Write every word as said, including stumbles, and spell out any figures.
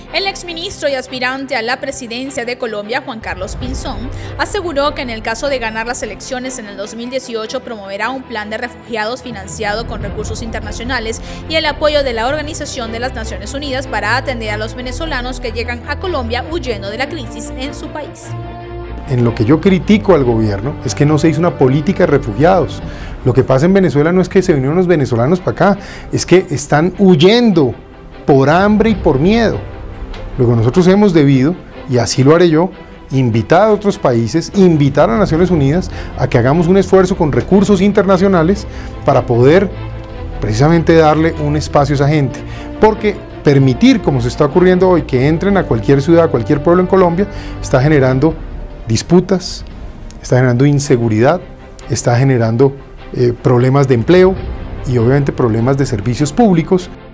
El exministro y aspirante a la presidencia de Colombia, Juan Carlos Pinzón, aseguró que en el caso de ganar las elecciones en el dos mil dieciocho promoverá un plan de refugiados financiado con recursos internacionales y el apoyo de la Organización de las Naciones Unidas para atender a los venezolanos que llegan a Colombia huyendo de la crisis en su país. En lo que yo critico al gobierno es que no se hizo una política de refugiados. Lo que pasa en Venezuela no es que se vinieron los venezolanos para acá, es que están huyendo por hambre y por miedo. Lo que nosotros hemos debido, y así lo haré yo, invitar a otros países, invitar a Naciones Unidas a que hagamos un esfuerzo con recursos internacionales para poder precisamente darle un espacio a esa gente. Porque permitir, como se está ocurriendo hoy, que entren a cualquier ciudad, a cualquier pueblo en Colombia, está generando disputas, está generando inseguridad, está generando eh, problemas de empleo y obviamente problemas de servicios públicos.